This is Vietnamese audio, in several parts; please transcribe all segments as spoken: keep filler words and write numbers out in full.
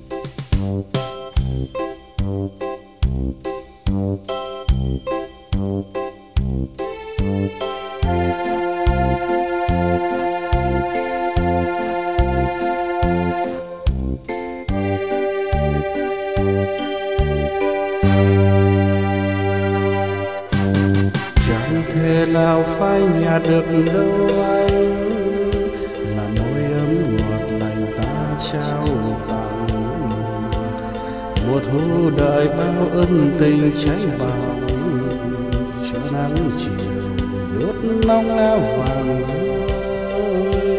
Chẳng thể nào phai nhạt được đâu anh, là nỗi ấm ngọt lành ta trao tặng. Mùa thu đợi bao ân tình cháy bỏng, cho nắng chiều đốt nóng lá vàng rơi.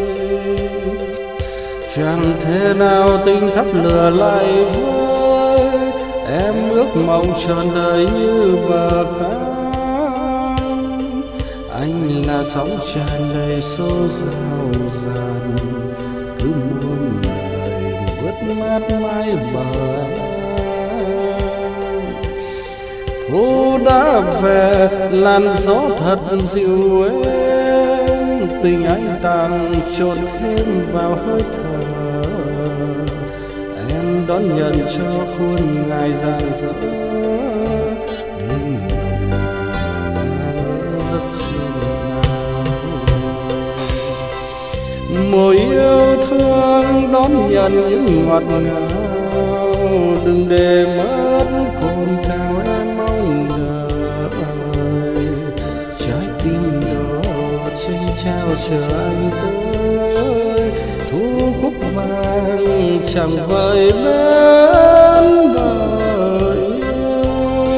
Chẳng thể nào tình thắp lửa lại vơi, em ước mong trọn đời như bờ cát. Anh là sóng tràn đầy xô dao dàn, cứ muôn lời vứt mát mãi bờ. Thu đã về làn gió thật dịu êm, tình anh tàn trộn thêm vào hơi thở. Em đón nhận cho khuôn ngày rạng rỡ, đến mùa yêu thương đón nhận những ngọt ngào. Đừng để mất cồn cào em mong đợi, trái tim đó trên trao chờ anh tới. Thu cúc vàng chẳng vời bên đời yêu.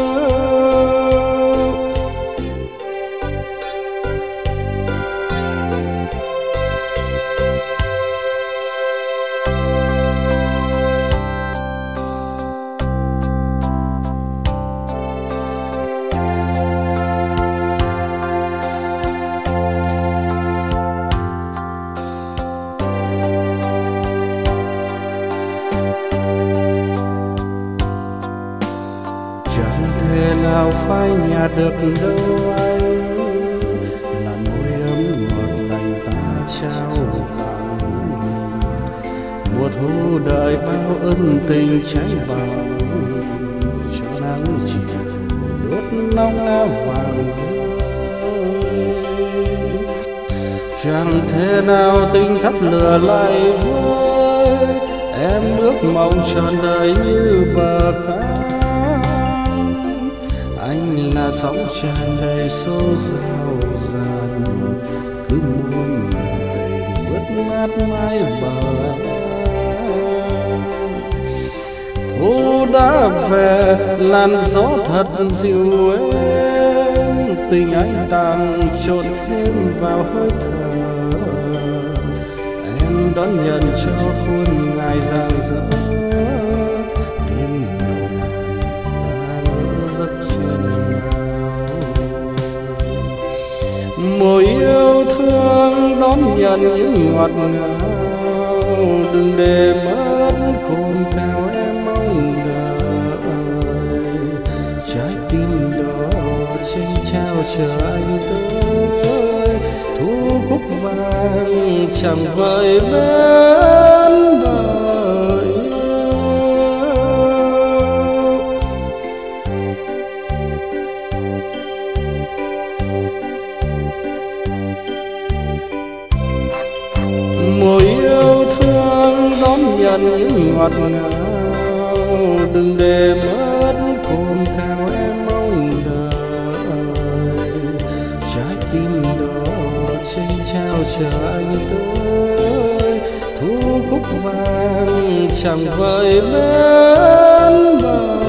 Chẳng thể nào phai nhạt được đâu anh, là nỗi ấm ngọt lành ta trao tặng. Mùa thu đợi bao ân tình cháy bỏng, cho nắng chiều đốt nóng lá vàng rơi. Chẳng thể nào tình thắp lửa lại vơi, em ước mong trọn đời như bờ cát. Anh là sóng tràn đầy xô dao dàn, cứ muôn lời vứt mát mãi bờ. Thu đã về làn gió thật dịu êm, tình anh tàn trộn thêm vào hơi thở. Em đón nhận cho khuôn ngày rạng rỡ, đến nồng ta lỡ giấc chiều nào. Mùa yêu thương đón nhận những ngọt ngào, đừng để mất cồn cào em mong đợi. Trái tim đó trên trao chờ anh tới. Thu cúc vàng chẳng vời bên đời yêu. Mùa yêu thương đón nhận những ngọt ngào, đừng để mất cồn cào em mong đợi. Trái tim đó trên trao chờ anh tới. Thu cúc vàng chẳng vời bên bờ.